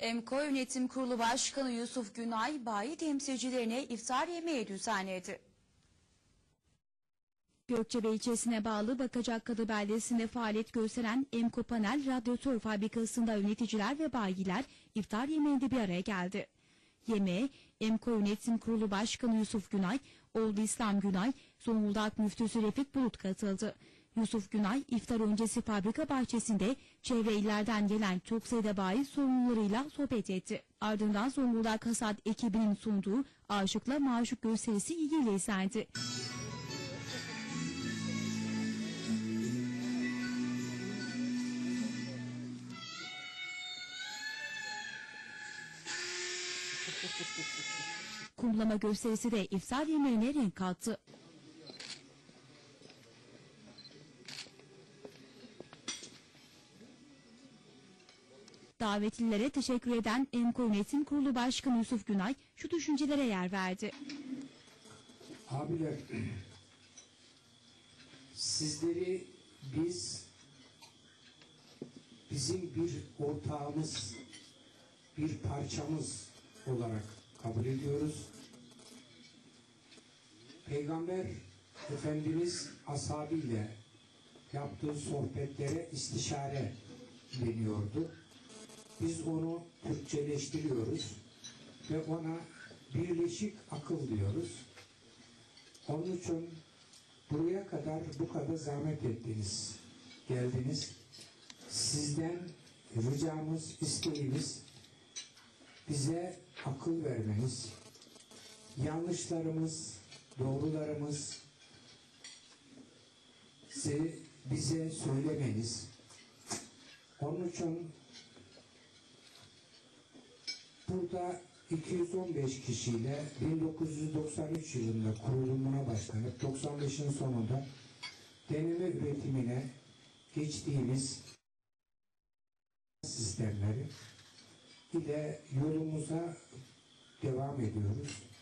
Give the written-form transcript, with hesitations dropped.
EMKO Yönetim Kurulu Başkanı Yusuf Günay, bayi temsilcilerine iftar yemeği düzenledi. Gökçebey ilçesine bağlı Bakacakkadı beldesinde faaliyet gösteren EMKO Panel Radyatör Fabrikası'nda yöneticiler ve bayiler iftar yemeğinde bir araya geldi. Yemeğe EMKO Yönetim Kurulu Başkanı Yusuf Günay, oğlu İslam Günay, Zonguldak Müftüsü Refik Bulut katıldı. Yusuf Günay, iftar öncesi fabrika bahçesinde çevre illerden gelen çok sayıda bayi sorumlularıyla sohbet etti. Ardından Zonguldak Hasat ekibinin sunduğu Aşıkla Maşuk gösterisi ilgiyle izlendi. Kumlama gösterisi de iftar yemeğine renk kattı. Davetlilere teşekkür eden EMKO Yönetim Kurulu Başkanı Yusuf Günay şu düşüncelere yer verdi. Abiler, sizleri bizim bir ortağımız, bir parçamız olarak kabul ediyoruz. Peygamber Efendimiz ashabıyla yaptığı sohbetlere istişare deniyordu. Biz onu Türkçeleştiriyoruz ve ona birleşik akıl diyoruz. Onun için buraya kadar bu kadar zahmet ettiniz, geldiniz. Sizden ricamız, isteğimiz bize akıl vermeniz, yanlışlarımız, doğrularımız bize söylemeniz. Onun için burada 215 kişiyle 1993 yılında kurulumuna başlanıp 95'in sonunda deneme üretimine geçtiğimiz sistemleri ile yolumuza devam ediyoruz.